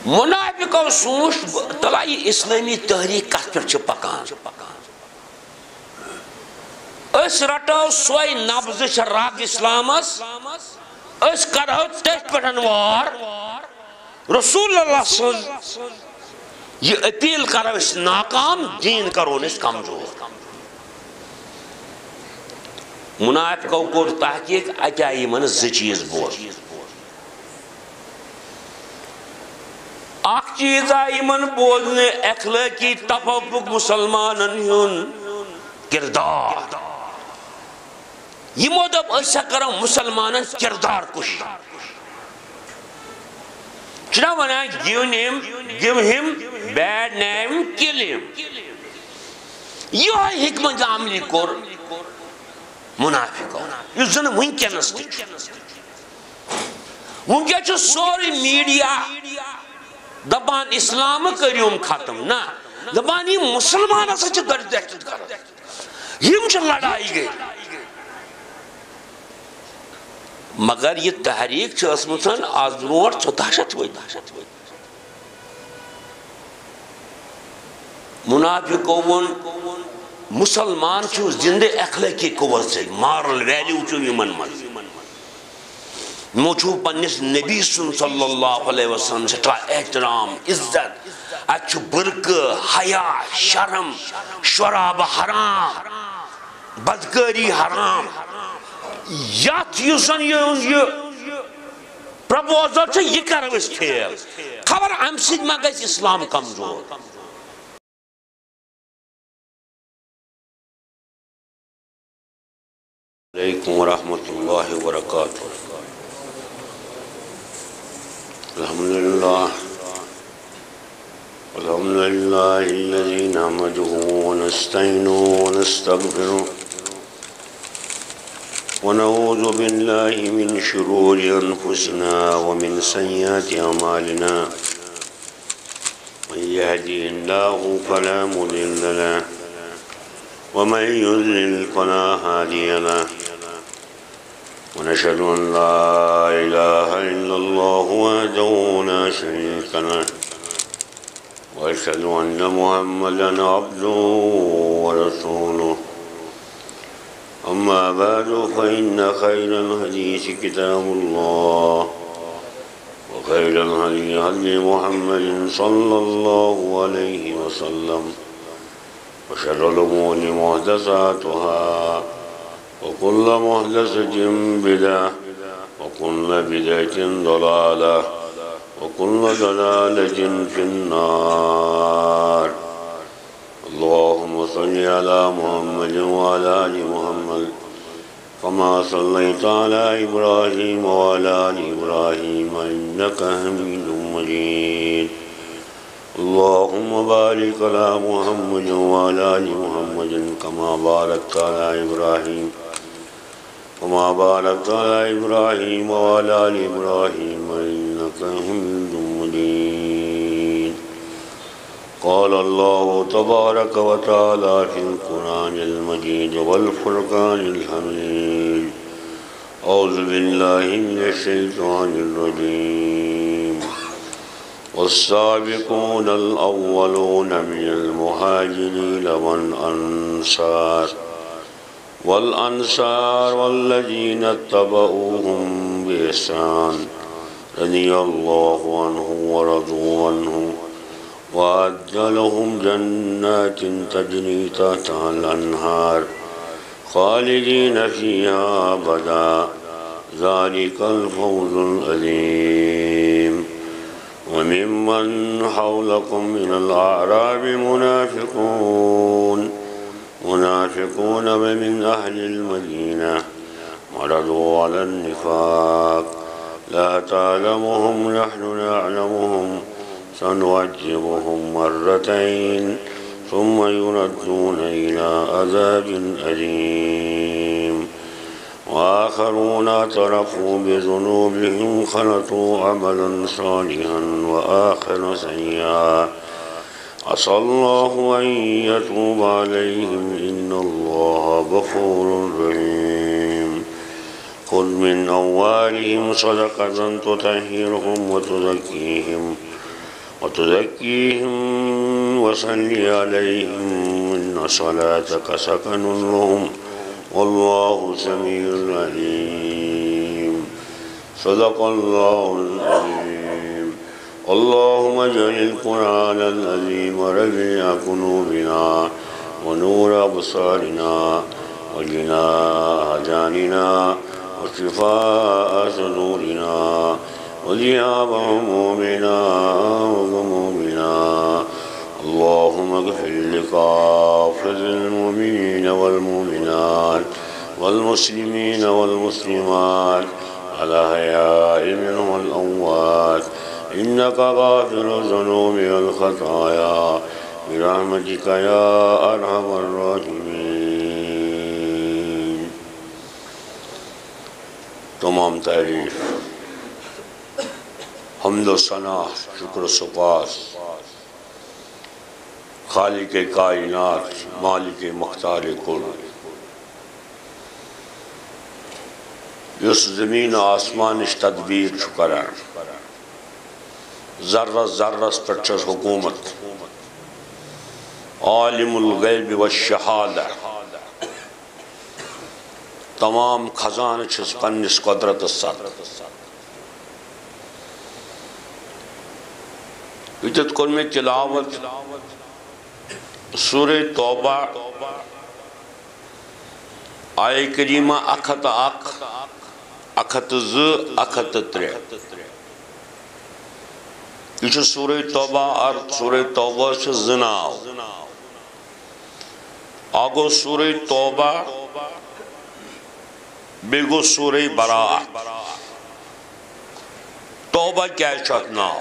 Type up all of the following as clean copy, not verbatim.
منافقو سوچ تلائی اسلامی تحریک کت پہ پکان اس رٹو سوئی نبض رگ اسلامس اس کرو تیت پٹھن وار رسول اللہ صلی اللہ علیہ وسلم یہ اپیل کرو اس ناکام دین کرو اس کمزور منافقو کو تحقیق اچائی من زچیز بول اخ چیز آئی من بولنے اخلاقی تفوق مسلمانن ہن کردار یہ مدب ایسا کرو مسلمانن کردار کش چنا ونا give him bad name kill him یہ حکمت عملی کور منافقو یہ زن ونکنس ونکن سوری میڈیا دپان اسلام کریوم ختم نا دپان یہ مسلمان ہسا درد دہشت گرد یہ لڑائی گئی مگر یہ تحریک چسمتن آز برونٹ 14 ورۍ منافقو ون مسلمان چھو زندہ اخلاقی قوت سے مارل ویلیو چھو یمن مز موچو پنس نبی صلی اللہ علیہ وسلم سٹھا احترام عزت اچھو برک حیا شرم شراب حرام بدکاری حرام یات یوزن یہ پروپوزل سے یہ کرو اس کھیل خبر امسید ما گئی اسلام کمزور علیکم ورحمۃ اللہ وبرکاتہ الحمدللہ الذي نحمده ونستعينه ونستغفره ونعوذ بالله من شرور أنفسنا ومن سيئات أعمالنا من يهده الله فلا مضل له ومن يضلل فلا هادي له ونشهد أن لا إله إلا الله وحده لا شريك له وأشهد أن محمدا عبده ورسوله أما بعد فإن خير الحديث كتاب الله وخير الهدي هدي محمد صلى الله عليه وسلم وشر الأمور محدثاتها وكل محدثة بدعة وكل بدعة ضلالة وكل ضلالة في النار اللهم صل على محمد وعلى آل محمد كما صليت على إبراهيم وعلى آل إبراهيم إنك حميد مجيد اللهم بارك على محمد وعلى آل محمد كما باركت على إبراهيم وعلى آل إبراهيم إنك حميد مجيد قال الله تبارك وتعالى في القرآن المجيد والفرقان الحميد أعوذ بالله من الشيطان الرجيم والسابقون الأولون من المهاجرين والأنصار والذين اتبعوهم بإحسان رضي الله عنهم ورضوا عنه وأعد لهم جنات تجري تحتها الأنهار خالدين فيها أبدا ذلك الفوز العظيم وممن حولكم من الأعراب منافقون ومن أهل المدينة مرضوا على النفاق لا تعلمهم نحن نعلمهم سنعذبهم مرتين ثم يردون إلى عذاب أليم وآخرون اعترفوا بذنوبهم خلطوا عملا صالحا وآخر سيئا عسى الله أن يتوب عليهم إن الله غفور رحيم خذ من أموالهم صدقة تطهرهم وتزكيهم وتزكيهم وصل عليهم إن صلاتك سكن لهم والله سميع عليم صدق الله العظيم اللهم اجعل القرآن العظيم ربيع قلوبنا ونور أبصارنا وجلاء أحزاننا وشفاء صدورنا وذهاب همومنا وغمومنا اللهم اغفر لكافة المؤمنين والمؤمنات والمسلمين والمسلمات الأحياء منهم والأموات إنك غافر الذنوب والخطايا برحمتك يا أرحم الراحمين. تمام تعریف حمد و ثنا شکر و سپاس خالق کائنات مالک مختار کل یس زمین آسمان تدبیر کران ذرہ ذرہ پر حکومت عالم الغیب والشہادہ تمام خزان چھس پنس قدرت ساتھ وجد کن میں تلاوت سورہ توبہ آئے کریمہ اکھت اک اکھت ز اکھت ترے یہ سورہ توبہ اور سورہ توبہ سے زناو آگو سورہ توبہ بیگو سورہ براء توبہ کیا چکناو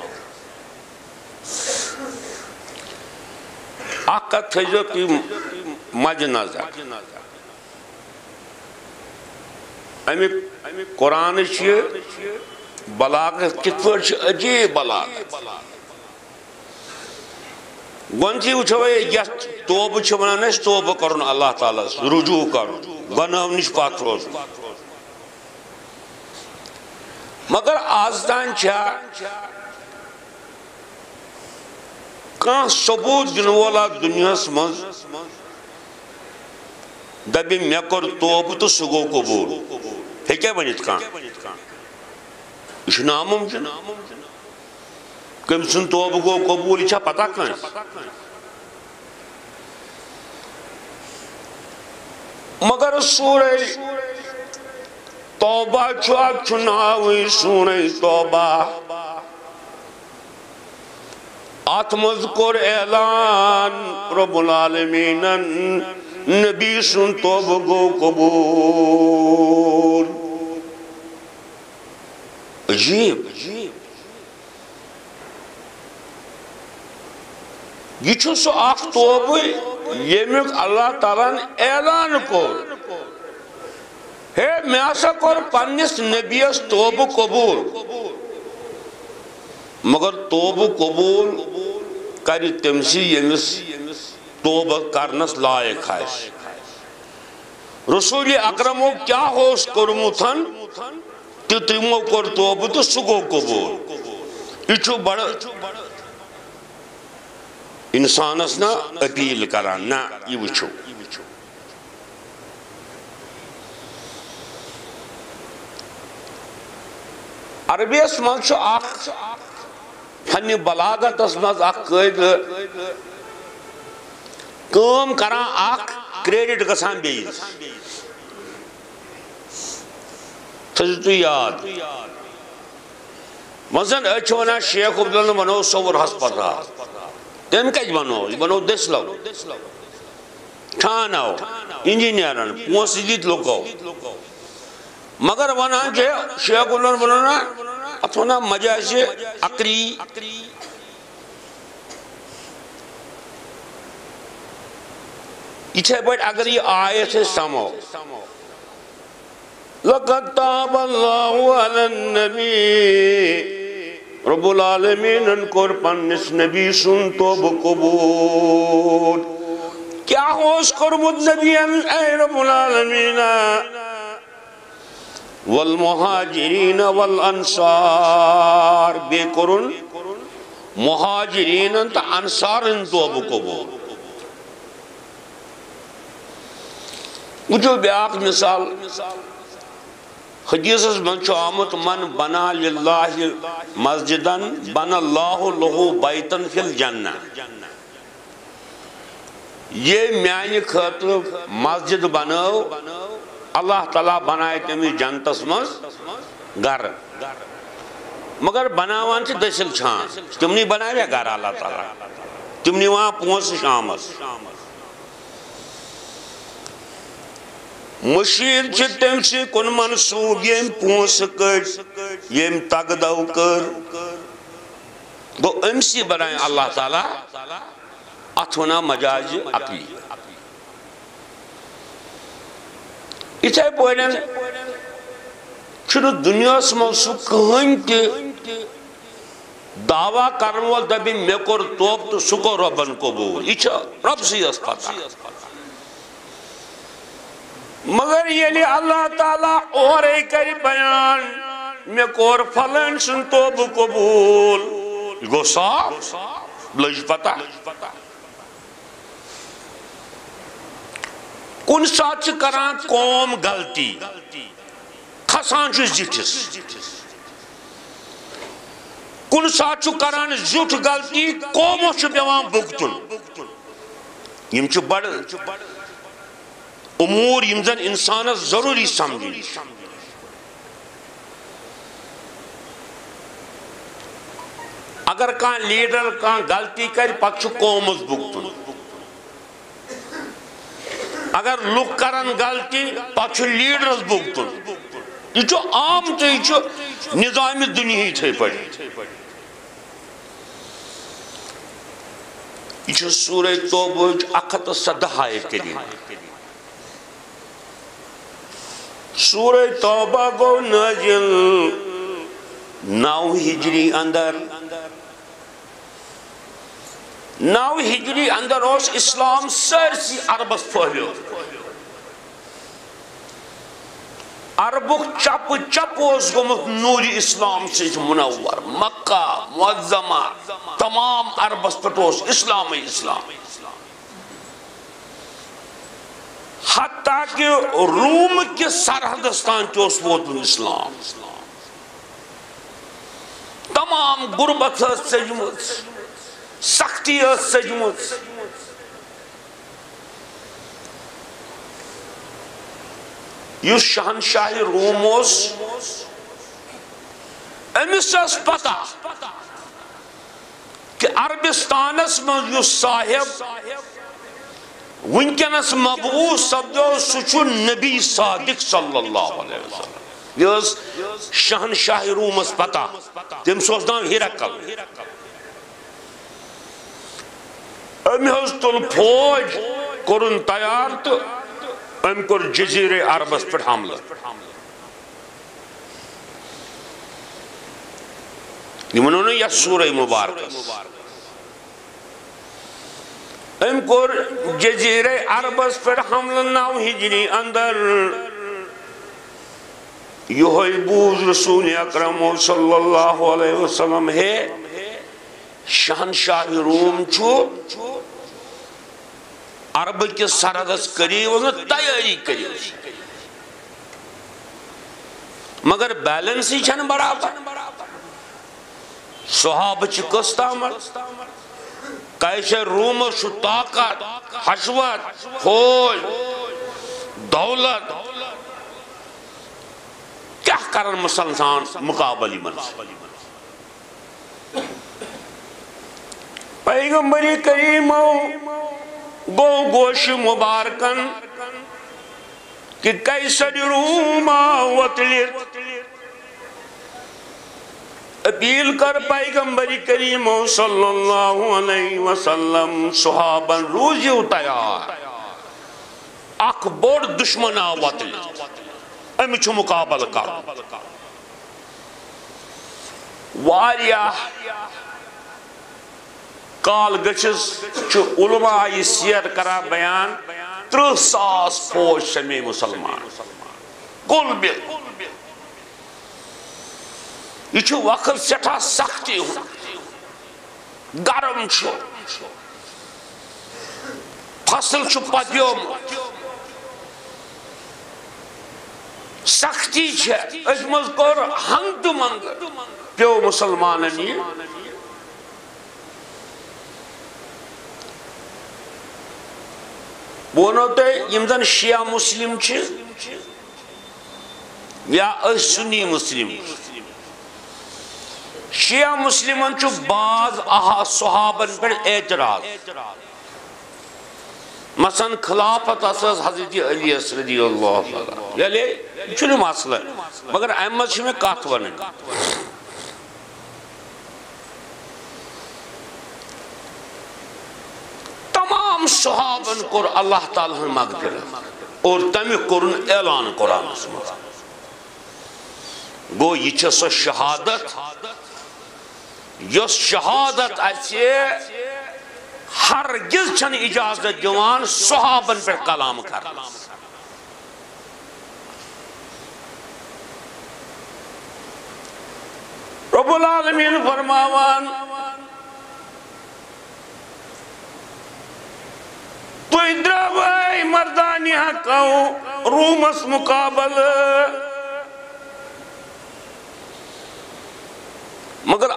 آقت تھیجو کی مج نظر امی قرآن چی بلاغت کت پر عجیب بلاغت گونچی وچھوئے یہ توبہ چھونا نیس توبہ کرن اللہ تعالیٰ رجوع کرن گناہ نش پاک روز مگر آزدان چھا کان ثبوت دنوالا دنیا سمجھ دبی میں کر توب تو سگو قبول ہے کیا بنیت کان اس ناممکن کم سن توب کو قبول چھا پتا کان مگر سورہ توبہ چھا چناوی سورہ توبہ آتمذکر اعلان رب العالمین نبی سن توبہ کو قبول عجیب یہ چھو سو آخ توبہ یمیک اللہ تعالیٰ نے اعلان کو ہے میں آسا کر پانیس نبیس توبہ قبول مگر توبہ قبول کری تمسی یمس توبہ کرنس لائق ہے رسول اکرمو کیا ہوش کرمو تھن تیمو کر توبہ تو سگو قبول یہ بڑا انسان اس نا اپیل کران نا یہ وچھو عربی اسمان چھو آخ فنی بلاغت اسماز آخ قید کام کران آخ کریڈٹ گسان بیز تجھتو یاد مثلا اچھونا شیخ عبداللہ بنو صور ہسپتال تم کج بنو یہ بنو دسلو ٹھانو انجینئرن پونسیدیت لوگو مگر ونا جے شیخ عبداللہ بنونا اتونا مجاز عقلی اچھے بیٹ اگر یہ آئے سے سمو لَقَدْ تَابَ اللَّهُ عَلَى النَّبِي رب العالمین انکور پنس نبی سن توب قبول کیا ہوش کرمت نبی اے رب العالمین والمہاجرین والانصار بے قرن مہاجرین تا انصارن توبہ قبول وچھو بیاق مثال حدیث من چھو آمد من بنا للہ مسجدن بنا اللہ لہو بیتن فی الجنہ یہ میانی خاطر مسجد بناو اللہ تعالیٰ بنائے تمی جنتس مز گھر مگر بناوان چھ دسل چھان تم نہیں بنائے گھر اللہ تعالیٰ تم نہیں وہاں پونس شامس مشیر چھ تم سے کن منصوب یم پونس کر یم تگدو کر گو امسی بنائے اللہ تعالیٰ اتھونا مجاز عقلی اتھے پوئنن چھنو دنیا سمسو کہن کے دعویٰ کرنوال دبی میں کور توب تو سکو ربن قبول یہ رب سی اس پتا مگر یہ اللہ تعالیٰ اور ایک کری بیان میں کور فلن سن توب قبول گو صاف لج پتا کن ساتھ کران قوم غلطی کھسان چھو زیٹھس کن ساتھ کران زیٹھ غلطی قوموں چھو بیوان بگتن یم چھو بڑھ امور یم زن انسان ضروری سمجھی اگر کان لیڈر کان غلطی کر پت چھو قومس بگتن اگر لوگ کرن غلطی پت چھو لیڈرس بگتن یہ چھو عام تو یہ چھو نظام دنیا تھے پڑی یہ چھو سورہ توبہ اکھت صدہائے کریم سورہ توبہ کو نازل 9 ہجری اندر 9 ہجری اندر اس اسلام سرسی عربس پھولیو عربک چپ اس گمت نوری اسلام سے منور مکہ معظمہ تمام عربس پٹوس اسلام حتیٰ کہ روم کے سرحدستان چوس ووتن اسلام تمام غربت سجمت سختی سجمت یس شہنشاہ روم امس پتہ کہ عربستانس من یس صاحب ونکنس مبعوث سپدو سہ نبی صادق صلی اللہ علیہ وسلم یہ شہنشاہ رومس پتہ تم سوز نام ہرقل ام حض تل فوج کرن تیار تو ام کر جزیر عربس پر حملہ انہوں نے یہ سورہ مبارک ام کر جزیر عربس پر حملہ 9 ہجری اندر یہ بوز رسول اکرم صلی اللہ علیہ وسلم ہے شہنشاہ روم چھو عرب کے سرحدس قریب تیاری کری مگر بیلنس ہی چھن برابر صحابہ چھ کستامت کیسے روم شو طاقت حشوت فوج دولت کیا کرن مسلمان مقابلی من پیغمبری کریم گو گوش مبارکن کہ کیسر روما وطلت اپیل کر پیغمبری کریم صلی اللہ علیہ وسلم صحاباً روزی تیار اک بڑ دشمنا وطلت امی چھو مقابل کر واریا کال گچس چھو علماء سیر کرا بیان 30,000 فوج سمی مسلمان کل بل یہ چھو وقت سٹھا سختی ہوں گرم چھو فصل چھو پتیوم سختی چھے اس مذکر ہنگ تو منگ پیو مسلماننی بونو تے یمزن شیعہ مسلم چھے یا سنی مسلم شیعہ مسلمن چھو بعض صحابن پر اعتراض مثلا خلافت اساس حضرت علی رضی اللہ عنہ یعنی چھنو مسئلہ مگر احمد چھو میں کات ونن تمام صحابن کور اللہ تعالیٰ مغفرت اور تمی کرن اعلان قرآن اسمت گو یہ چھے سو شہادت یس شہادت ایسے ہرگز چھن اجازت دیوان صحابن پر کلام کر رب العالمین فرماوان تو ادراوائی مردانی حقاؤ رومس مقابل مگر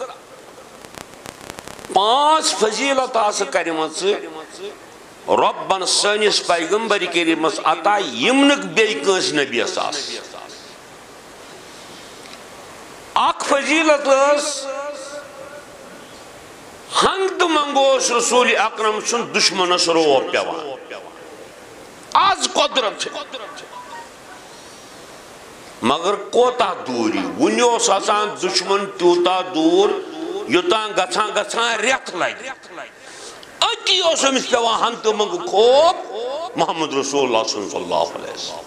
پانچ فضیلت آس کریمت ربن سنس پیغمبر کریمس عطا یمنک بی کنس نبی اساس اک فضیلت ہنگ تو منگوس رسول اکرم سن دشمنس رو پیوان آز قدرت مگر کوتا دوری ونیوس آسان دشمن تیوتا دور یوتان گچھان گچھان ریت لگ اتی اسمس پیوان ہنگ تو منگو خوب محمد رسول اللہ صلی اللہ علیہ وسلم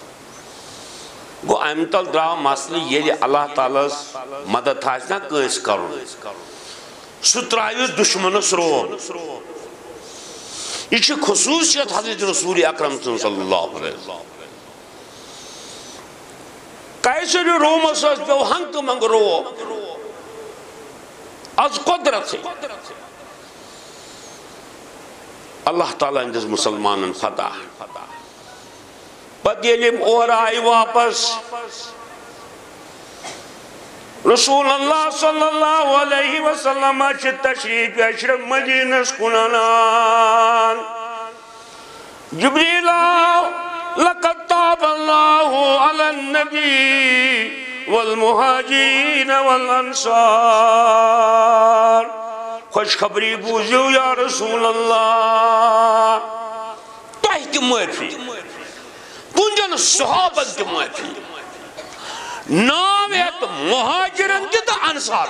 گو امتل درا مسئلہ یہ اللہ تعالیٰ مدد تھا کس کرو سترائیو دشمنس رو یہ خصوصیت حضرت رسول اکرم صلی اللہ علیہ وسلم کیسے رومس پیو ہنگ تو منگ رو از قدرت اللہ تعالیٰ اندس مسلمان فتح پت یلیم اور آئی واپس رسول اللہ صلی اللہ علیہ وسلم چھ تشریف اشرف مدینس کنانان جبریل لقد تاب اللہ علی النبی والمہاجرین والانصار خوش خبری بوزیو یا رسول اللہ تاہی کی معافی کنجن صحابت کی معافی نام ہے تو مہاجرن کی تو انصار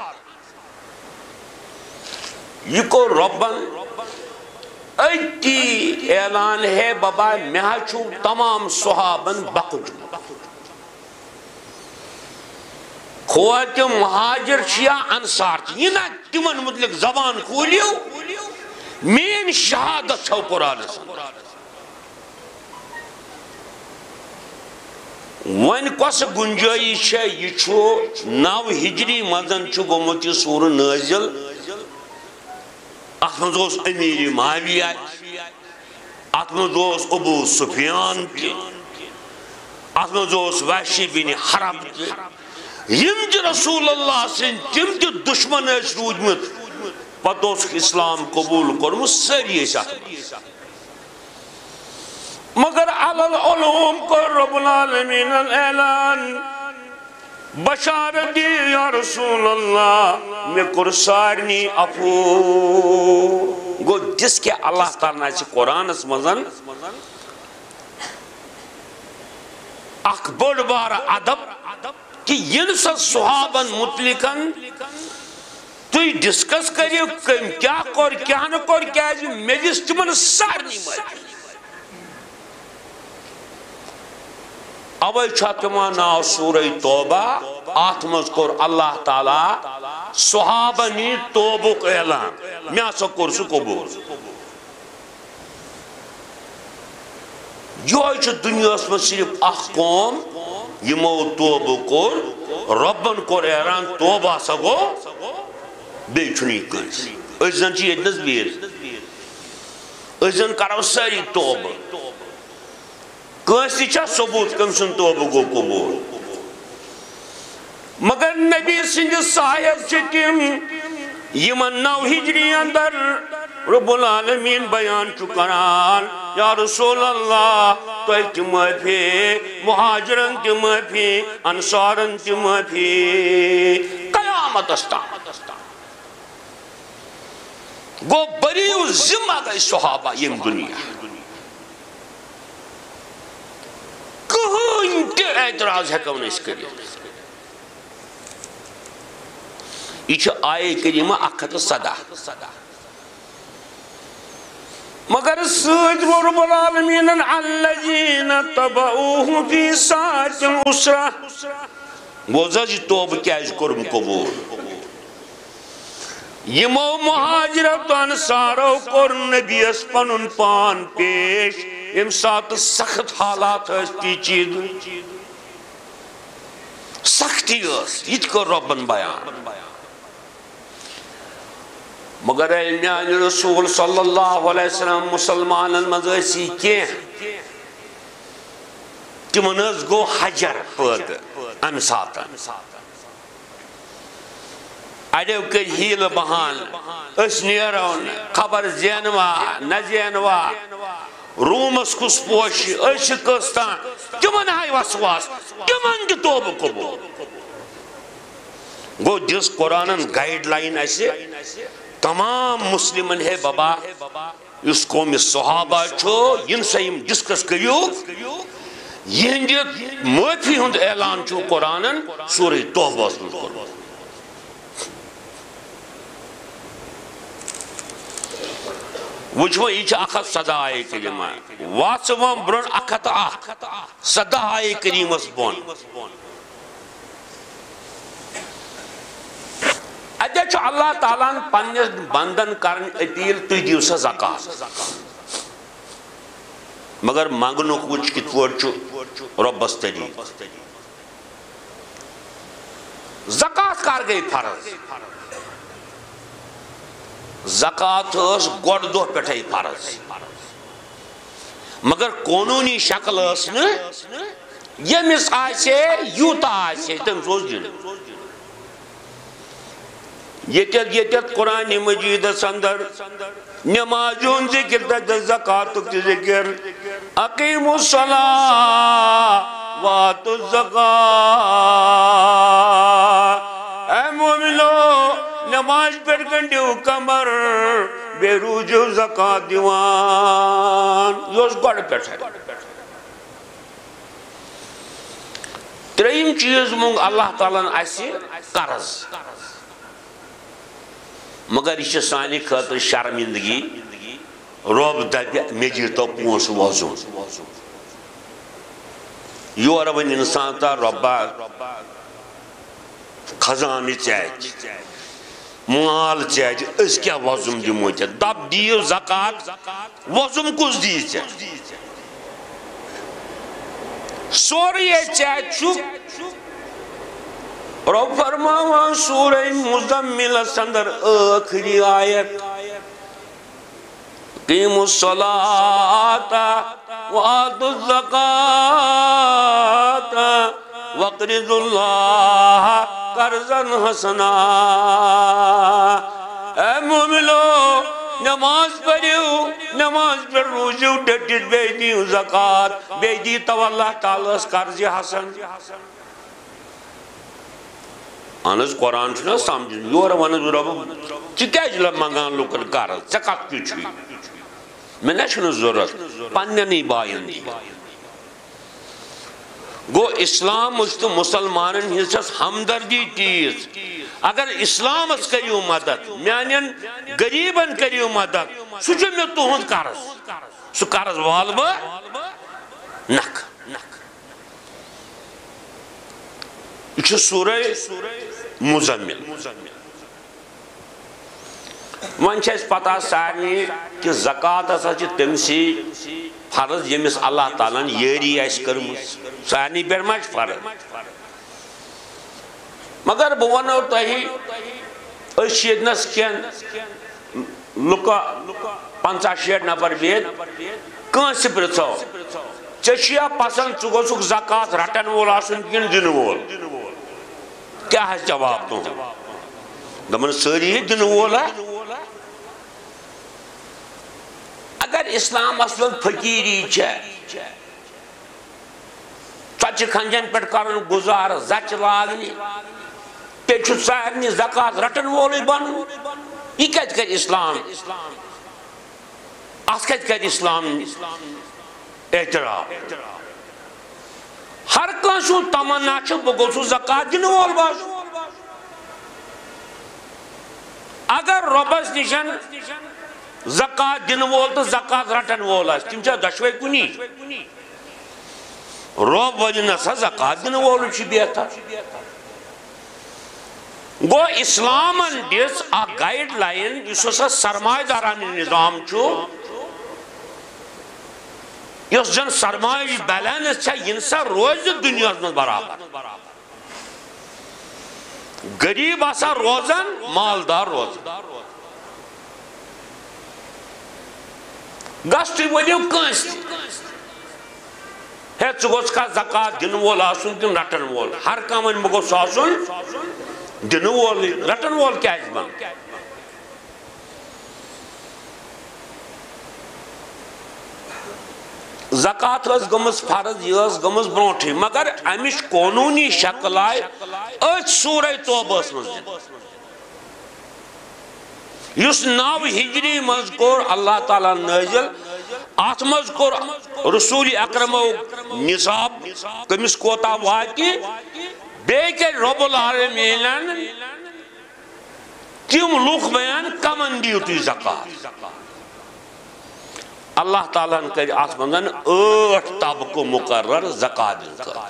یہ کو ربن ایتی اعلان ہے بابا میں چھو تمام صحابن بخجو خوات مہاجر چھیا انصار یہ نا تمن مطلق زبان کھولیو مین شہادت چھو قرآن سن وین کس گنجائی چھے یہ چھو 9 ہجری مدن چھو گمتی سور نازل احمدوس امیر معاویہ احمدوس ابو سفیان کی احمدوس وحشی بن حرب کی یم جو رسول اللہ سن تم جو دشمن اس روجمت پتوس اسلام قبول کرم سری شاہ مگر علی العلوم کر رب العالمین اعلان بشارت دی یا رسول اللہ میں قرصارنی افو گو جس کے اللہ تعالیٰ نے قرآن اس مزن اکبر بار عدب کہ ینسا صحابن مطلقاً تو ڈسکس کریو کیا کر کیا نہ کر کیا جی میجس تمن سارنی مجھے اوے چھاتما ناو سورہ توبہ آتمز کر اللہ تعالیٰ صحابنی توبک اعلان میں آسا کرسو قبول جو ایچہ دنیا اس میں صرف احکام یمو توبہ کر ربن کر اعلان توبہ سگو بیچنی کنس ازن چی یہ نزبیر ازن کرو ساری توب کنسی چا ثبوت کمسن توب گو قبول مگر نبی سنج صاحب چکم یمن 9 ہجری اندر رب العالمین بیان چکران یا رسول اللہ تو ایک معافی مہاجرن کی معافی انصارن کی معافی قیامت استان گو بریو ذمہ گئی صحابہ یم دنیا کہیں تے اعتراض ہے کون اس کے لیے یہ آئے کریمہ اکھت صدا مگر سوچ رب العالمین الذین تبعوہ فی ساعت العسرہ وہ زج توب کیاز کرم قبول یمو مہاجرت انصارو کر نبی اس پنن پان پیش ام سات سخت حالات اس پیچید سختی اس یہ کو ربن بیان مگر میان رسول صلی اللہ علیہ وسلم مسلمان مزیسی کی تمنز گو حجر پد امساتا اڑیو کر ہیل بہان اس نیرون خبر زینوا نزینوا رومس کس پوش اس کستان تمن ہائی وسواس تمن کی توب قبول گو جس قرآن گائیڈ لائن ایسے تمام مسلمن ہے بابا اس قوم صحابہ چھو ین سیم ڈسکس کریو یہ معافی ہند اعلان چھو قرآن سورہ توبہ کرو وچھو یہ اخت صدا آئے کریمہ واسوام برن اخت صدا آئے کریم اس بون اجا چھو اللہ تعالیٰ پنیس بندن کرن اپیل تُہۍ دیو سا زکاة مگر مانگنو کچھ کت پور چھو ربس طریق زکاة کار گئی فرض زکاة اس گوڑ دو پیٹھائی فرض مگر قانونی شکل اس نے یہ مس آسے یوتا آسے تم سوچ جن یہ قرآن مجید اندر نمازون ذکر دا زکاة کی ذکر اقیم الصلاة واتو الزکاة اے مومنو نماز پر گنڈیو کمر بے روجو زکاة دیوان یہ اس گوڑ پر ہے ترہیم چیز مونگ اللہ تعالیٰ نے ایسی قرض مگر یہ سانی خاطر شرمندگی رب دبی میجی تو پونس وزن یور ون انسان تا ربا خزانی چاہج مال چاہج اس کیا وزن دمو چاہج دب دیو زکاة وزن کس دی چاہج سوری چاہج چوب رب فرماوان سورہ مزمل سندر آخری آیت قیم الصلاة وآتوا الزکاة وقرضوا اللہ قرضا حسنا اے مومنو نماز پڑھو نماز پر روزو ڈٹت بے دیو زکاة بے دی تو اللہ تعالیٰ اس قرض حسن آنز قرآن چھنا سامجھن یور ونز رب چکے جلب منگان لکن کارل چکت کیوں چھوئی میں نشن ضرورت پنیا نہیں بائن دی گو اسلام اس تو مسلمانن حصص ہمدردی چیز اگر اسلام اس کریو مدد میانین گریبن کریو مدد سوچو میں تو ہند کارز سو کارز والبا نک یہ سورہ مزمل ون چھس پتہ سارنی کہ زکاة ہسا چھ تمسی فرض یمس اللہ تعالیٰ یری آسہِ کٔرمٕژ سارنی پٮ۪ٹھ ما چھِ فرض مگر بہٕ ونو تۄہہِ اشیدنس کین لکا 50-60 نفر بید کانسی پرچو چشیا پسند چگوسک زکاة رٹن وول آسن کن دن وول کیا ہے جواب تو دمن ساری دن وول ہے اگر اسلام اصل فقیری چھے چچ کھنجن پر کرن گزار زچ لاگنی پیچھو سارنی زکاة رٹن وولی بن یہ کہت کر اسلام اس کہت کر اسلام اعتراف ہر کانسو تمنا چھو بگوسو زکاة دن وول باز اگر ربس نشن زکاة دن وول تو زکاة رٹن وول ہے تم چھا دشوے کنی روب وجہ نسا زکاة دن وول چھ بیتا گو اسلامن دیس آ گائیڈ لائن جسو سرمایہ دارانی نظام چھو یس جن سرمایہ بیلنس چھا ینسا روز دنیا میں برابر غریب آسا روزن مالدار روزن گستی ولیو کانستی ہے چگوس کا زکاة دن وول آسن کن رٹن وول ہر کامن مگوس آسن دن وول رٹن وول کیا ہے بان زکاة اس گمس فرض یہ اس گمس برونٹھی مگر امیش قانونی شکل آئے اچھ سورہ توبہ اس مسجد یس ناو ہجری مذکور اللہ تعالیٰ نازل آت مذکور رسول اکرم نصاب کمس کوتا واقعی بے کہ رب العالمین تم لوگ بیان کمن دیوتی زکاة اللہ تعالیٰ نے کہا آسمانن 8 طبقوں مقرر زکاة دن کر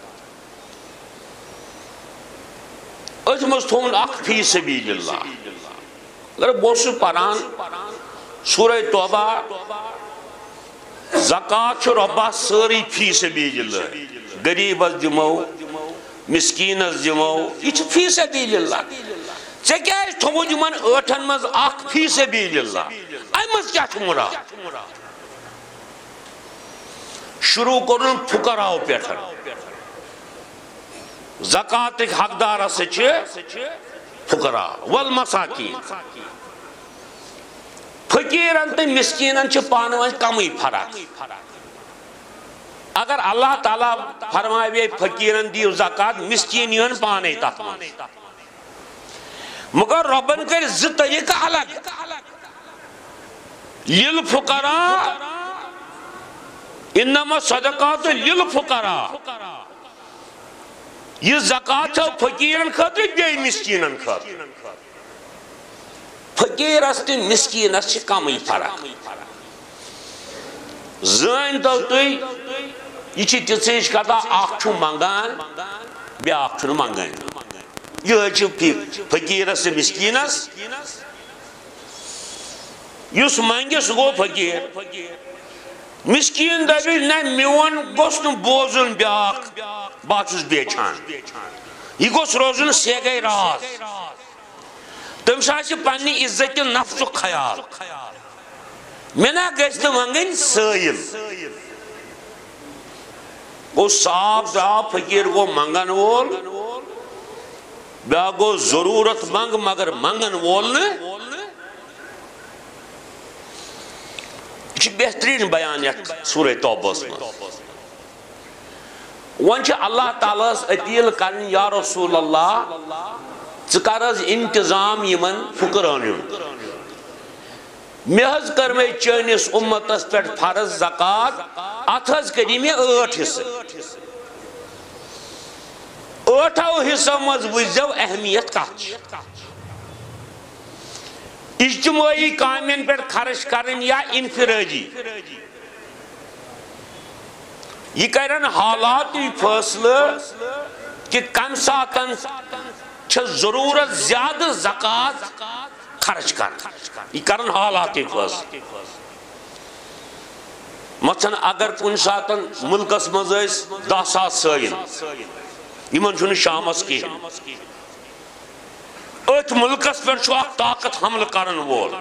اس مستون اخ فی سبیل اللہ اگر بوسو پران سورہ توبہ زکاة چھو ربا ساری فی سبیل اللہ غریب از دمو مسکین از دمو یہ چھو فی سبیل اللہ چھے کیا ہے تھو جمن 8 مز اخ فی سبیل اللہ ایمز کیا چھو مراد شروع کرن فقراؤ پیٹھر زکاة ایک حقدار سے چھے فقراء والمساکین فقیرن تے مسکینن چھے پانوان کمی فرق اگر اللہ تعالیٰ فرمائے بھی فقیرن دیو زکاة مسکینین پانے تاتمان مگر ربن کر زد طریقہ الگ للفقراء انما صدقات للفقراء یہ زکاة چھو فقیرن خاطر بیئی مسکینن خاطر فقیر استے مسکین اس کمی فرق زین تو توی یہ چی تیسیش کتا آخ چھو منگان بیا آخ چھو منگان یہ چھو فقیر اس مسکین اس یس منگس گو فقیر مسکین دبی نا میون گوشن بوزن بیاک باچوس بیچان یہ گوش روزن سیگئی راز تم ساسی پانی عزت نفس و خیال میں نا گشت منگن سائل گو صاحب صاحب فقیر گو منگن وول بیا گو ضرورت منگ مگر منگن وول نے یہ بہترین بیانیت سورہ توبہ میں ونچ اللہ تعالیٰ اطیل کرن یا رسول اللہ ذکرز انتظام یمن فقرانیوں محض کر میں چینس امتس پر فرض زکاة اتھز کری میں 8 حصہ 8 حصہ مز وزو اہمیت کچھ اجتماعی کامین پر خرچ کرن یا انفرادی یہ کرن حالاتی فیصلہ کہ کم ساتن چھ ضرورت زیادہ زکاة خرچ کرن یہ کرن حالاتی فیصلہ مثلا اگر کن ساتن ملکس مزیس 10,000 سائن یہ من چھونے شامس کی ات ملکس پر چھو اک طاقت حمل کرن وول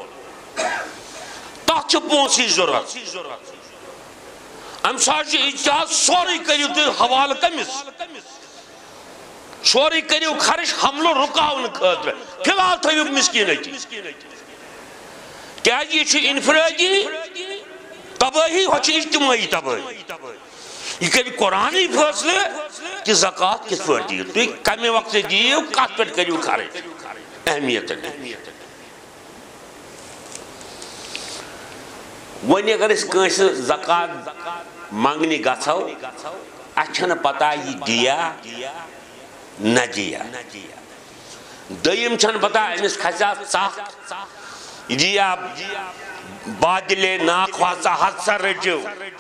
تات چھ پونسی ضرورت ام ساتھ اجتہاد سوری کریو تو حوالہ کمس سوری کریو خرچ حمل و رکاون خاطر فی الحال تھیو مسکینتی کیا یہ چھ انفرادی تباہی ہو چھ اجتماعی تباہی یہ کری قرآنی فیصلے کہ زکاة کس پر دیو تو کمی وقت دیو کات پر کریو خرچ اہمیت نہیں ونی اگر اس کنس زکاة مانگنی گھو اچھن پتہ یہ دیا نہ دیا دیم چھن پتہ امس کھسا سخت دیا بادلے ناخواستہ حدثہ رجو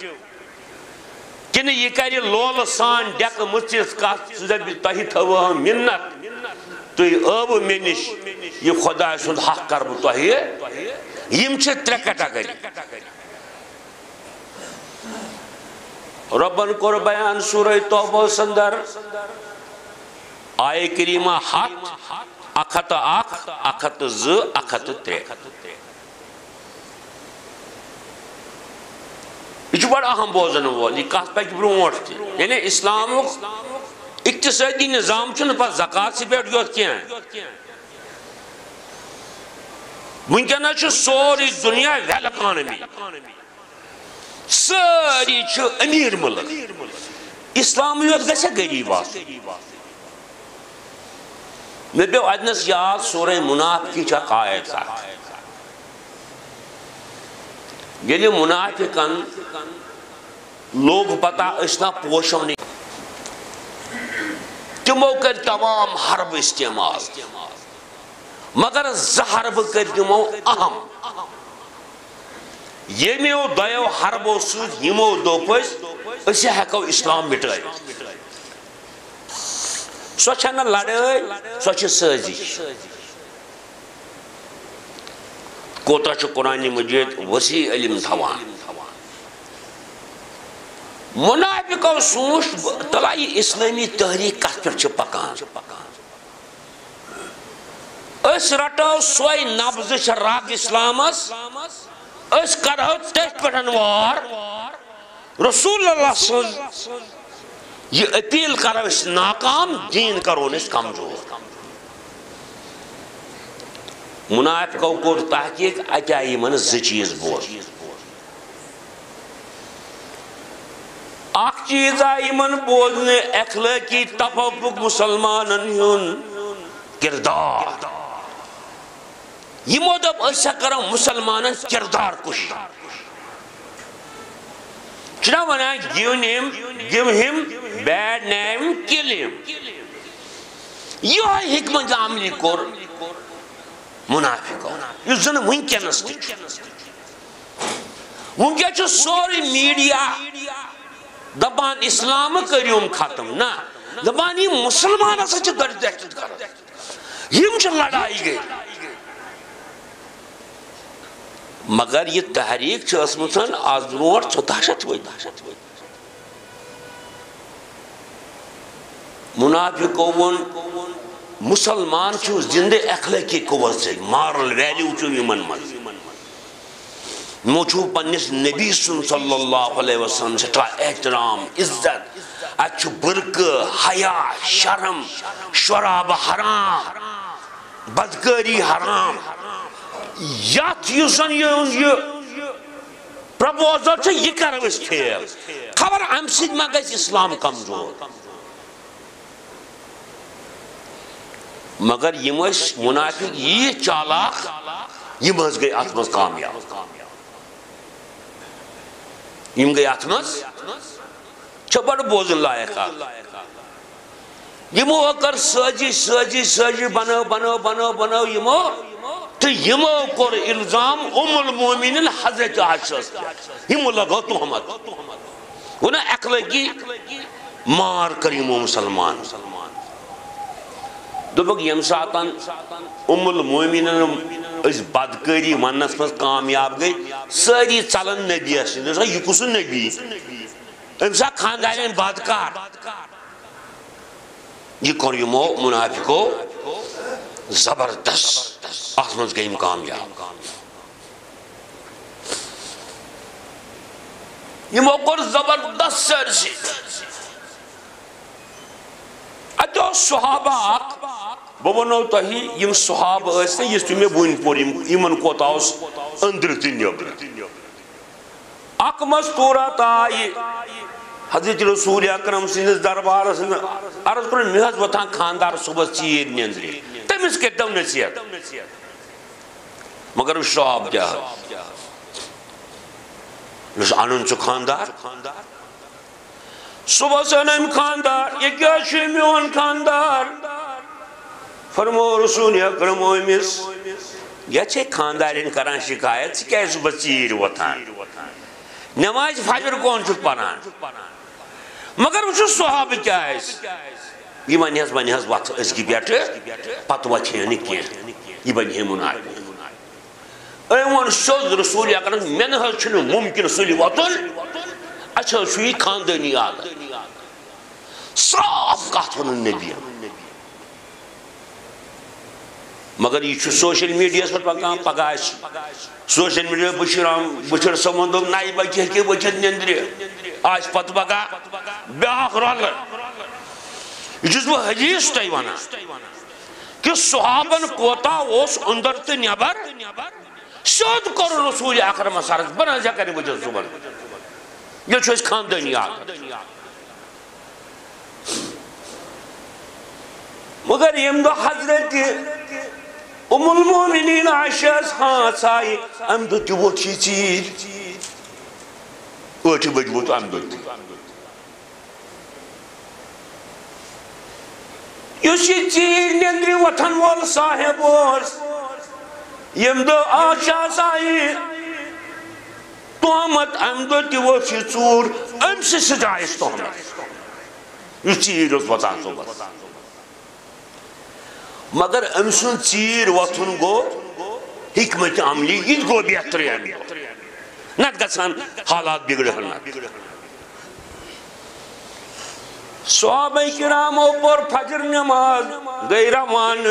کن یہ کری لول سان ڈیک مچس کت تہ تھو منت تھی ابو مے نش یہ خدا سند حق کر بہ تہ یم چھ ترے کیٹاگری ربن کور بیان سورہ توبہ سندر آئے کریمہ ہاتھ اکھت اکھ اکھت ز اکھت ترے یہ بڑا اہم بوزن وول یہ کت پک برونٹ تھی یعنی اسلام اقتصادی نظام چھن پس زکاة سے بیٹھ یوت کیا ہے ونکنا چھ سوری دنیا ویل اکانومی ساری چھ امیر ملک اسلام یوت گژھِ غریب آسُن مے پیو اتنس یاد سورہ منافقی چھ آیت یعنی منافقن لوگ پتہ اشنا پوشو نہیں تمو کر تمام حرب استعمال مگر زہرب کر تمو اہم یمیو دیو حربو سود یمو دو پس اسی ہیکو اسلام مٹائی سو چھنا لڑائی سو چھ سازش کوتا چھ قرآن مجید وسیع علم تھوان منافقو سوچ تلائی اسلامی تحریک کت پر چھ پکان اس رٹو سوئی نبض چھ راگ اسلامس اس کرو تیت پٹھن وار رسول اللہ صلی اللہ علیہ وسلم یہ اپیل کرو اس ناکام دین کرو اس کمزور منافقو کو تحقیق اچائی من چیز بول اخ چیز آئی من بولنے اخلاقی تفوق مسلمانن ہن کردار یہ مدب ایسا کرو مسلمانن کردار کشی چنا ونان give him bad name, kill him. یہ حکمت عملی کور منافقو یہ زن ونکنس تچ ونکن چھ سوری میڈیا دبان اسلام کریوم ختم نا دبان یہ مسلمان اسا چھ در دہشت کرو یم چھ لڑائی گئی مگر یہ تحریک چھ اسمتن آز برونٹ چھ دہشت ہوئی منافقون مسلمان چھو زندہ اخلاقی قوت سے مارل ویلیو چھو یمن مو چھو پنیس نبی صلی اللہ علیہ وسلم سے احترام عزت اچھو برک حیاء شرم شراب حرام بدکاری حرام یات یوزن یہ پرپوزل چھو یہ کرو اس کھیل خبر امسید مگز اسلام کمزور مگر یہ منافق یہ چالاک یہ مز گئی اتمز کامیاب یم گئی اتمز چھپڑ بوزن لائقہ یمو اکر سجی بنو یمو تو یمو کور الزام المومنین حضرت عائشہ یمو لگو تہمت انہیں اخلاقی مار کر یمو مسلمان دوبک یم ساتن المومنین اس بدکاری ونس مز کامیاب گئی ساری چلن نبی یہ کس نبی امسا خاندان بدکار یہ کور یمو منافقو زبردست آسمانز گئیم کامیاب یہ موقع زبردست سرسی اتو صحابہ بونو تہی یم صحابہ ایسے یہ تمہیں بوین پور ایمن کو تاؤس اندر تنیب اک مستورت آئی حضرت رسول اکرم سنس دربار عرض کرن محض وطان خاندار صبح چیر نیندری تمیز کے دو نصیحت مگر اس صحاب جا لس آنن چو خاندار صبح سنم خاندار یہ کیا شمیون خاندار فرمو رسول اکرم اویمیس یہ چھے خاندارین کران شکایت کیا صبح چیر وطان نماز فجر کون چھو پران مگر وہ صحابہ کیا ہے یہ بنی حض وقت اس کی بیٹھے پتوہ چھینی کیا یہ بنی ہے منافق ایوان شد رسول اکرم میں نے حض چھنو ممکن سلی وطن اچھا شوی خاندانی آدھا صاف کہت ونن نبی مگر یہ سوشل میڈیا پر پکان پگاش سوشل میڈیا بشر سمندو نائی بچے کے بچت نندری آج پت بگا بیاق رول یہ جس وہ حدیث تیوانا کہ صحابن کوتا اس اندر تے نیبر شد کرو رسول اکرم سارت بنا جا کرنے بجھر زبر یہ چھو اس خاندانی آگا مگر یم دو حضرت ام المومنین عائشہ ہاں سائی ام دو تیو چی چیر اوٹی بجبوت ام دو تی یوشی چیر نندری وطن وال صاحب ورس یم دو عائشہ سائی توامت ام دو تیو چی چور ام سے سجائش توامت یہ چیر اس وطن تو بس مگر امسن چیر وطن گو حکمت عملی یہ گو بہتری ہے نت گسان حالات بگڑ ہرنا صحابہ کراموں پر فجر نماز گئی روان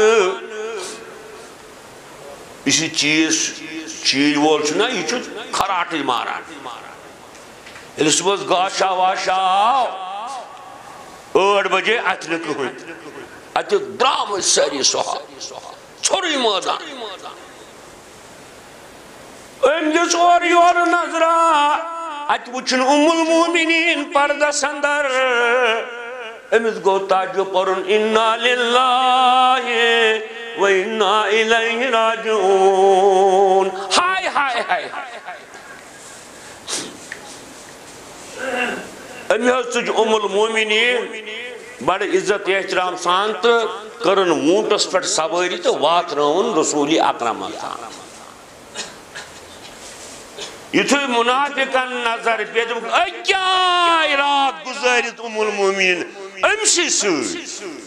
اسی چیز وول چھنا یہ چھو کھراٹی مارا اس وقت گاشا واشا 8 بجے اتنک ہوئی اتو درام ساری صحاب چھوڑی مادان اندس اور یور نظرہ ات وچن ام المومنین پردہ سندر امس گو تاجو پرن انا للہ و انا الیہ راجعون ہائے ہائے ہائے امیہ سج ام المومنین بڑے عزت احترام سانت کرن مونٹس پر سواری تو وات رون رسول اکرم آتا یہ تو منافقن نظر پیدم کیا رات گزارت ام المومنین امسی سوئی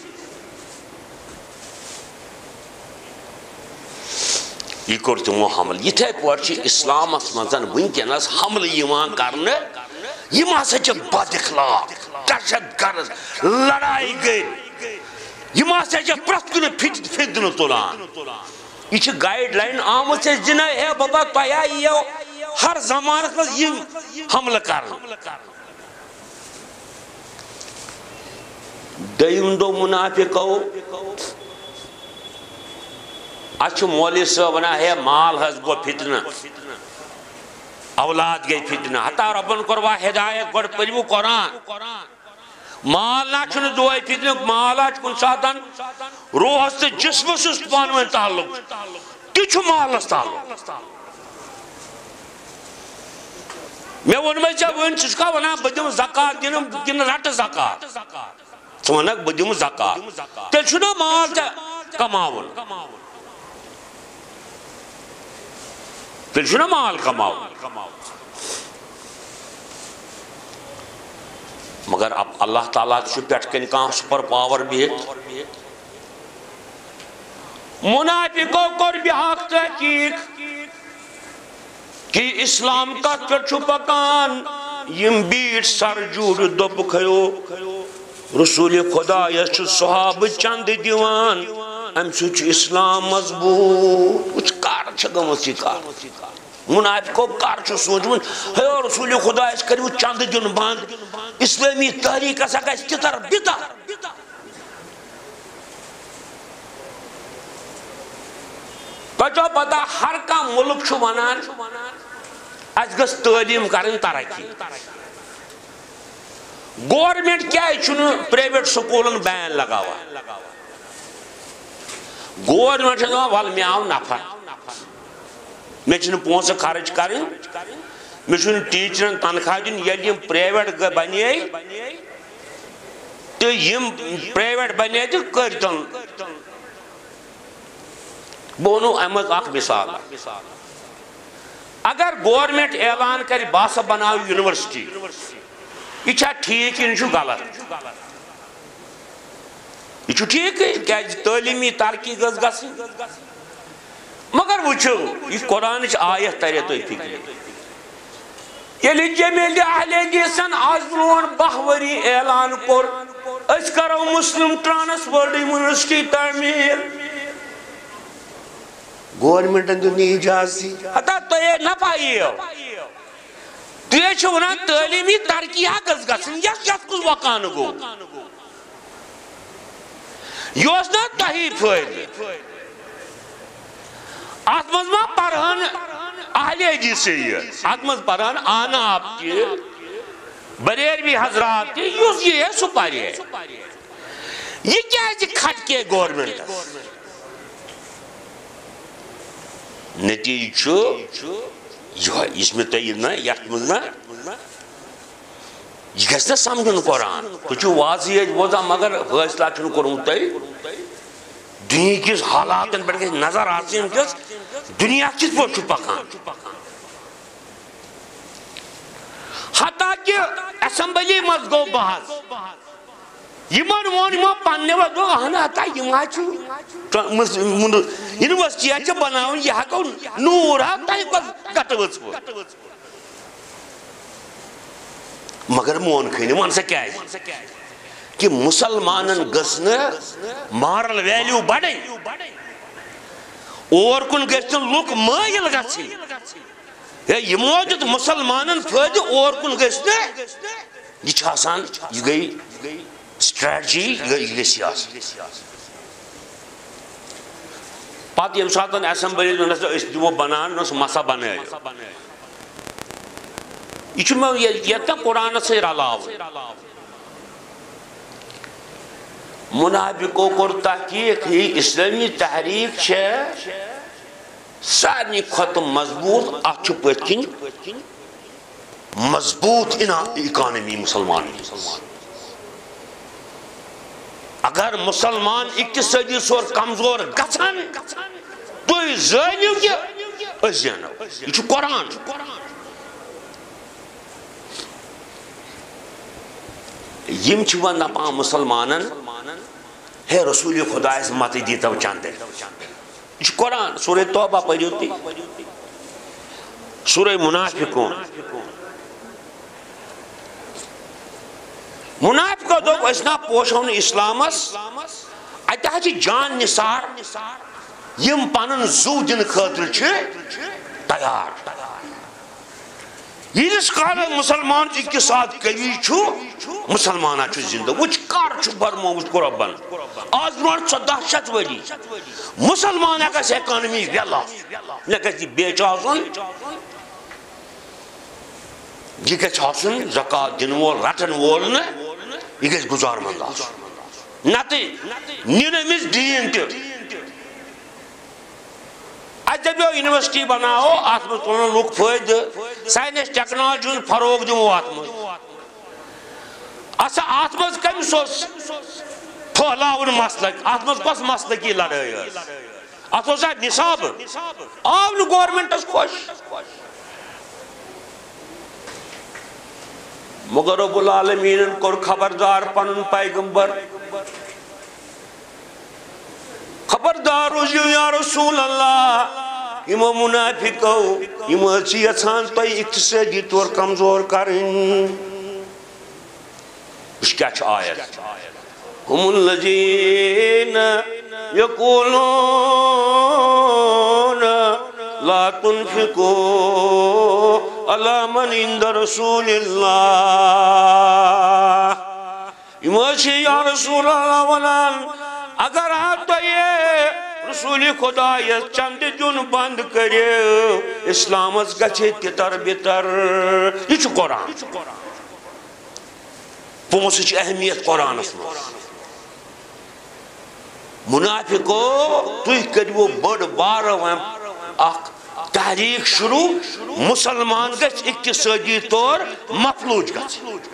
یہ کرتے وہ حمل یہ تھے پوچھی اسلام اسمانزن ونکنس حمل یوان کرنے یہ ماسا چھ بد اخلاق دہشت گرد لڑائی گئی یہ ماسا چھ پرت کنے فتنہ تولان یہ چھ گائیڈ لائن آمد سے جنہ ہے بابا تویا یہ ہر زمانت میں یہ حملہ کرنا دیم دو منافقو اچھو مولی صاحبنا ہے مال حض گو فتنہ اولاد گئی فتنہ حتی ربن کروا ہدایت گوڑ پجمو قرآن مال ناچن دوائی فتنہ مال آج کن ساتن روح ہستے جسم سست پانویں تعلق تیچو مال ہست تعلق میں ون میں چاہ ون چسکا ونا بدیم زکاة دن رٹ زکاة سونک بدیم زکاة تیل چھنا مال تا کماون تیل چھنا مال کماون مگر اب اللہ تعالیٰ چھو پیٹ کن کام سپر پاور بیت منافقوں کر بھی حق تحقیق کہ اسلام کا چھو پکان یم بیٹ سر جوڑ دب کھیو رسول خدا یس صحاب چند دیوان ام سچ اسلام مضبوط کچھ کار گمت یہ کار منافقو کار سوچمت ہے رسول خدا اس کرو چند دن بند اسلامی تحریک ہسا گژھِ تتر بتر تجھو پتہ ہر کا ملک چھو ونان اس گژھِ تعلیم کرن ترقی گورنمنٹ کیا چھُنہٕ پرائیویٹ سکولن بین لگاوان گورنمنٹ چھُ دپان ول مےٚ آو نفع مےٚ چھِنہٕ پونٛسہٕ خرچ کرٕنۍ مےٚ چھُنہٕ ٹیٖچرن تنخواہ دیُن ییٚلہِ یِم پرائیویٹ بنے تہٕ یِم پرائیویٹ بنے تہٕ کٔرۍتن بہٕ ونو امہِ منٛز اکھ مثال اگر گورنمنٹ اعلان کرِ بہٕ ہسا بناو یونیورسٹی یہ چھا ٹھیک یہ چھو غلط یہ چھو ٹھیک کیا تعلیمی ترقی گز گژھٕنۍ مگر وچھو یہ قرآن آیت ترے تو فکر ییٚلہِ جمیل اہل حدیثن آز برونٛٹھ 12 ؤری اعلان کوٚر أسۍ کرو مسلم ٹرانسپورٹ یونیورسٹی تعمیٖر گورنمنٹن دیُت نہٕ اجازتی ہتا تۄہہِ نفع یِیو تُہۍ چھِو ونان تعلیمی ترقی گٔژھ گژھٕنۍ یتھ کُس وقانہٕ گوٚو یہِ اوس نا تۄہی فٲیدٕ اتھ منٛز ما پرہن اہل حدیث اتھ منٛز پرہن آناب تہِ بریلوی حضرات تہِ یُس یہِ سُہ پرِ یہِ کیازِ کھٹکے گورنمنٹس نتیجہ چھُ یُس مےٚ تۄہہِ نا یتھ منٛز نا یہ گژھِ نا سمجھُن قرآن تُہۍ چھِو واضح ییٚتہِ بوزان مگر فٲصلہ چھُنہٕ کوٚرمُت تۄہہِ دُنیا کِس حالاتن پٮ۪ٹھ گژھِ نظر آسٕنۍ وٕنکٮ۪س دُنیا کِتھ پٲٹھۍ چھُ پکان حتیٰ کہ اسمبلی منٛز گوٚو بحث یِمن ووٚن یِمو پننیو دوٚپ اہن ہتا یِم حظ چھُ یونیورسٹی حظ چھِ بناوٕنۍ یہِ ہٮ۪کو نوٗر حظ تۄہہِ کۄس کتھ ؤژھوٕ مگر مونکھٕے نہٕ وَن سا کیازِ کہ مسلمانن گژھِ نہٕ مارل ویلیو بڑٕنۍ اور کُن گژھِ نہٕ لُکھ مٲیل گژھٕنۍ ہے یِمو دیُت مسلمانن فٲیدٕ اور کُن گژھِ نہٕ یہِ چھُ آسان یہِ گٔے سٹریٹجی یہِ گٔے سیاست پتہٕ ییٚمہِ ساتہٕ ایسمبلی منٛز أسۍ دِمو بناونہٕ سُہ مسا بنٲیِو یہ چھُ مےٚ ییٚتہِ قرآنس سۭتۍ رلاوُن منافقو کوٚر تحقیق یہ اسلامی تحریک چھےٚ سارنٕے کھۄتہٕ مضبوٗط اتھ چھُ پٔتھۍ کِنۍ مضبوٗط اِکانمی مسلمان اگر مسلمان اقتصٲدی طور کمزور گژھن تُہۍ زٲنِو کہِ أسۍ زینو یہِ چھُ قرآن یم چھِ وۄنۍ دپان مسلمانن ہے رسول خدایس متہٕ دیٖتو چندٕ یہ چھُ قرآن سورہ توبہ پٔرِو تُہۍ سورہ منافقون منافقو دوٚپ أسۍ نا پوشو نہٕ اسلامس اتہِ حظ چھِ جان نثار یم پنُن زُو دِنہٕ خٲطرٕ چھِ تیار ییٖتِس کالس مسلمان اقتصاد قوی چھُ مسلمانہ چھُ زندٕ وٕچھ کر چھُ فرمومُت رۄبن آز برونٛٹھ 1400 ؤری مسلمان گژھِ اِکانمی ویلا مےٚ گژھِ یہِ بیچ آسُن یہِ گژھِ آسُن زکات دِنہٕ وول رٹن وول نہٕ یہِ گژھِ گُزار منٛد آسُن نتہٕ نِنہٕ أمِس دیٖن تہِ اَسہِ دَپیو یونیورسٹی بناوو اتھ منٛز تُلن لُکھ فٲیدٕ ساینس ٹیکنالوجی ہُنٛد فروغ دِمو اتھ منٛز اچھا اتھ منٛز کٔمِس اوس پھٔہلاوُن مسلک اتھ منٛز کۄس مسلکی لڑٲے ٲس اتھ اوس نصابہٕ آو نہٕ گورمنٹس خۄش مگر رب العالمیٖنن کوٚر خبردار پنُن پیغمبر خبردار روزیو یا رسول اللہ یمو منافقو یم حظ چھِ یژھان تۄہہِ اقتصٲدی طور کمزور کرٕنۍ وٕچھ کیٛاہ چھُ آیت ہم الذین یقولون لا تنفقوا علی من عند رسول اللہ یہ یا رسول اللہ ونان اگر آپ تو یہ رسول خدا یہ چند جن بند کرے اسلامس گچھے تتر بتر یہ چھو قرآن پونسچ اہمیت قرآن اس میں منافقو توی کریو بڑ بار اخ تحریک شروع مسلمان گچھ اقتصادی طور مفلوج گچھ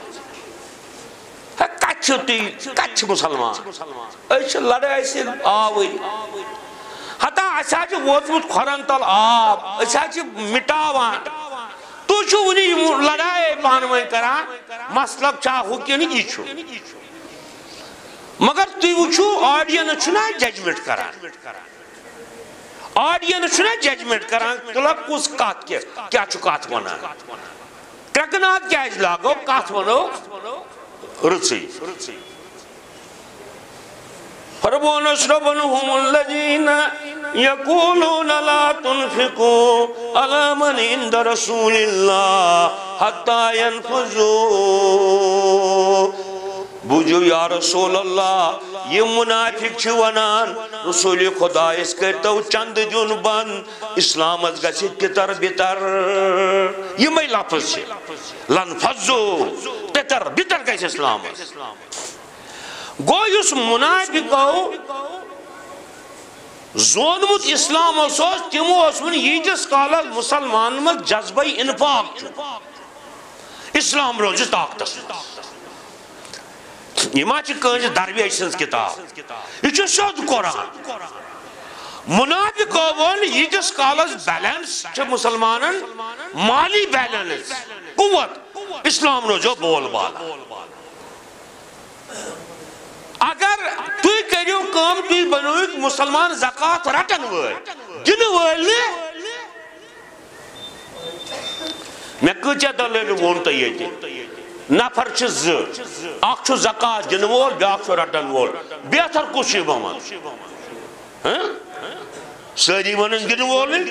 کچھ مسلمان ایسے لڑائی سے آوئی حتی ایسا چھو ووتمت کھرن تل آب ایسا چھو مٹاوان تو چھو ونی لڑائی پانوئی کران مسلک چاہو کی نہیں جی چھو مگر تو چھو آڈین چھنا ججمنٹ کران آڈین چھنا ججمنٹ کران تلک کس کات کیا چھو کات ونا کرکنات کیا اج لاغو کات ونو رسی فربون اشربنهم الذين يقولون لا تنفقوا على من عند رسول الله حتى ينفذوا بوجو یا رسول اللہ یہ منافق چھو ونان رسول خدا اس کرتو چند جن بند اسلام از گسی تتر بتر یہ میں لفظ ہے لنفذو تتر بتر کیسے اسلام گو یس منافقو زونمت اسلام اسوس تیمو اسمن یہ جس کالا مسلمان میں جذبہ انفاق اسلام روز طاقت یہ ما چھ کنج درویش سنس کتاب یہ چھ سود قرآن منافق ون یہ جس کالس بیلنس چھ مسلمانن مالی بیلنس قوت اسلام روزو بول بالا اگر توی کریو کام توی بنویک مسلمان زکاة رٹن وی جن ویلنے میں کچھ دلیل وونتا یہ تھی نفر چھ اخ چھ زکاة دن وول بیاکھ چھ رٹن وول بہتر کچھ بمان ساری ونن دن وولن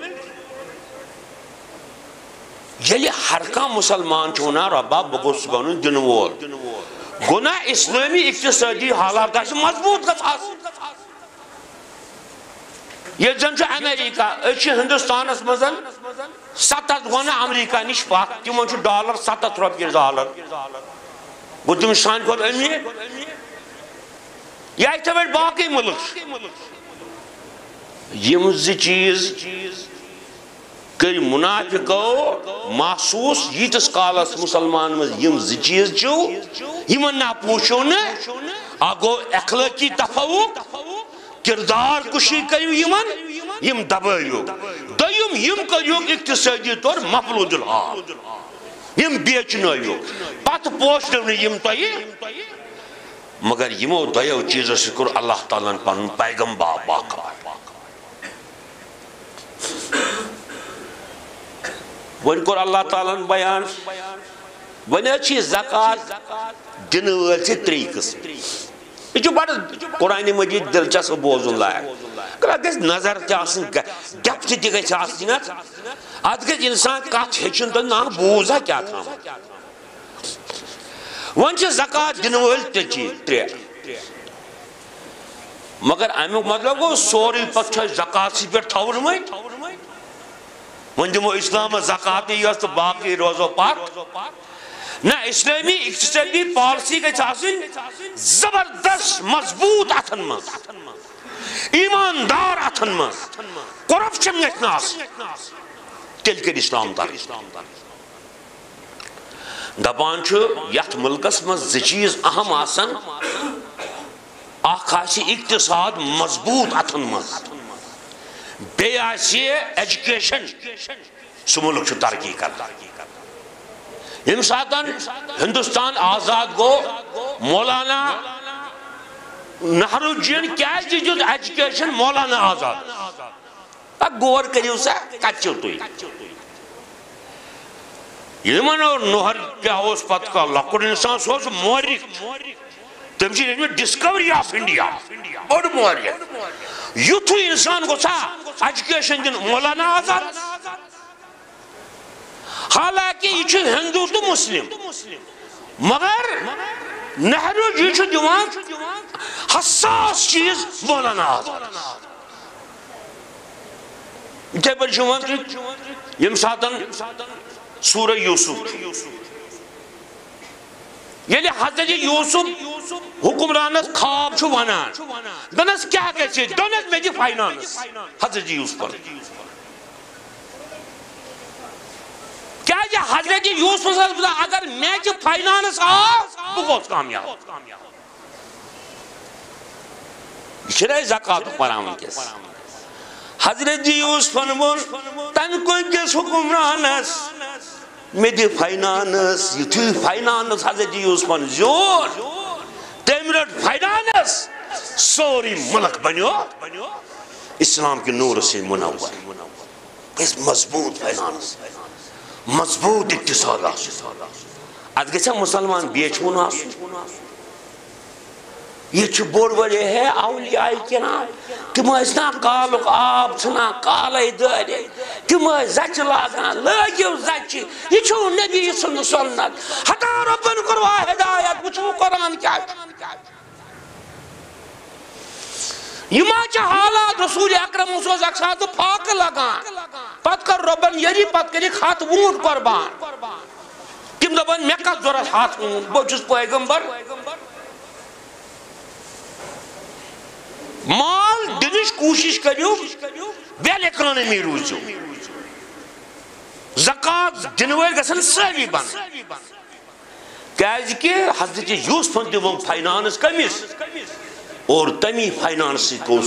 یلی ہر کا مسلمان چھونا ربا بگوس گنن دن وول گناہ اسلامی اقتصادی حالات کا مضبوط گھاس یہ زن چھ امریکہ اچھ ہندوستان اس مزن 7 گناہ امریکہ نش پاک تمن چھ ڈالر 7 رۄپیہِ ڈالر گو تم سان کھوت امیر یا اتھے ویٹ باقی ملک یم زی چیز کر منافقو محسوس یتس کالس مسلمان مز یم زی چیز چھو یمن نا پوچھو نا آگو اخلاقی تفوق کردار کشی کریو یمن یم دبائیو دیم یم کریو اقتصادی طور مفلوج الحال یم بیچنائیو پت پوچھنو یم تایی مگر یمو دیو چیز شکر اللہ تعالیٰ پن پیغمبر باقا ون کور اللہ تعالیٰ بیان ون اچھی زکاة دن ویل سے 3 قسم یہ جو بڑا قرآن مجید دلچسپ بوزن لائق اگر نظر تاسن ڈیپتھ تہ گژھِ آسٕنۍ اتھ گژھِ انسان کتھ ہیٚچھُن تہٕ نا بوزا کیا تھام ون چھِ زکاة دن وٲلۍ 3 مگر امیُک مطلب گوٚو سورُے پتہٕ چھُ اَسہِ زکاةسٕے پٮ۪ٹھ تھاوُن وۄنۍ ون دمو اسلام زکاة یۄس تہٕ باقٕے روزو پاک نہ اسلامی اقتصادی پالسی گژھِ آسٕنۍ زبردست مضبوط اتھن منٛز ایماندار اتھن منٛز کرپشن گژھِ نہٕ آسٕنۍ تیٚلہِ کٔرِ اسلام ترقی دپان چھُ یتھ ملکس منٛز 2 چیٖز اہم آسان اکھ آسہِ اقتصاد مضبوط اتھن منٛز بیٚیہِ آسہِ ایجوکیشن سُہ ملک چھُ ترقی کران یم ساتن ہندوستان آزاد گو مولانا نہرو جین کیا دیجیے ایجوکیشن مولانا آزاد غور کریو سا کچو تھی یمن اور نہر کیا اس پت کا لکڑ انسان سوس مورک تمہیں میں ڈسکوری آف انڈیا بڑ موریت یوتھو انسان کو سا ایجوکیشن دن مولانا آزاد حالانکہ یہ ہندو تو مسلم مگر نہرو جی دیوان حساس چیز مولانا آزاد اتھے پر یم ساتن سورہ یوسف یعنی حضرت یوسف حکمرانس خواب چھو ونان دنس کیا کہتے دنس میں جی فائنانس حضرت یوسف پر کیا جی حضرت یوسف اگر میں جی فائنانس بہت کامیاب یہ زکاة پرامن کس حضرت یوسف تن کو کس حکمرانس میں دی فائنانس یہ فائنانس حضرت یوسف زور تیمرٹ فائنانس سوری ملک بنیو اسلام کے نور سے منور اس مضبوط فائنانس مضبوط اقتصاد از گژھِ مسلمان بیچون آسُن یہ چھُ بوڑ وجہ ہے اولیاء کرام تم نا کالک آب ژھٕنان کالے دٲرِتھ تم زچہِ لاگان لٲگِو زچہِ یہ چھُ نبی سُنٛد سنت حتا رۄبن کوٚروا ہدایت وٕچھو قرآن کیٛاہ یہ ما چھِ حالات رسول اکرم اوس اکہِ ساتہٕ فاقہٕ لگان پتہٕ کٔر رۄبن یری پتہٕ کٔرِکھ ہتھ ووٗنٛٹ قۄربان تم دپن مےٚ کتھ ضروٗرت ہتھ ووٗنٛٹ بہٕ چھُس پیغمبر مال دنش کوشش کریو ویل اکانومی روزو زکاة دنوال گسن ساری بن کہ حضرت یوسف دیوان فائنانس کمیس اور تمی فائنانس کو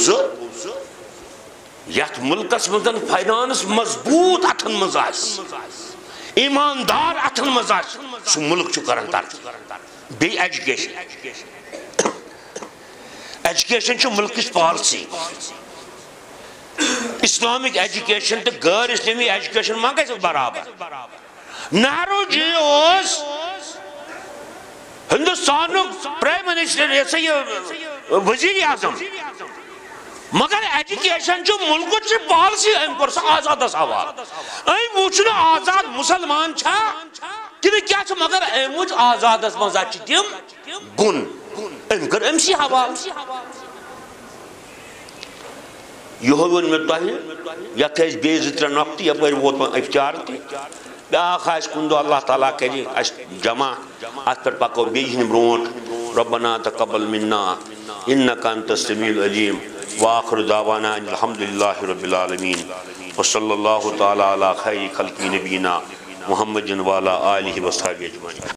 یت ملکس مزن فائنانس مضبوط اتن مزاس ایماندار اتن مزاس سو ملک چو کرن تر بی ایجوکیشن ایجوکیشن چھو ملک کی پالسی اسلامک ایجوکیشن تو غیر اسلامی ایجوکیشن مانگے سے برابر نہرو جی اوز ہندوستان پرائم منسٹر ایسے یہ وزیر اعظم مگر ایجوکیشن چھو ملک کی پالسی ایم پر سے آزاد سوال ایم وچھنا آزاد مسلمان چھا کہ کیا چھو مگر ایم وچھ آزاد مزا چیتیم گن ایم کر ایم سی حوال یہ ہوئن میں تاہی یا تیز بیزتر نقطی یا پر ووت میں افچار تی بیاخواہش کندو اللہ تعالیٰ کہی جمع ات پر پاکو بیجن برونٹ ربنا تقبل منا انکا انت السمیع العلیم وآخر دعوانا الحمدللہ رب العالمین وصلی اللہ تعالیٰ علی خیر خلق نبینا محمد وعلی آلہ وصحبہ اجمعین.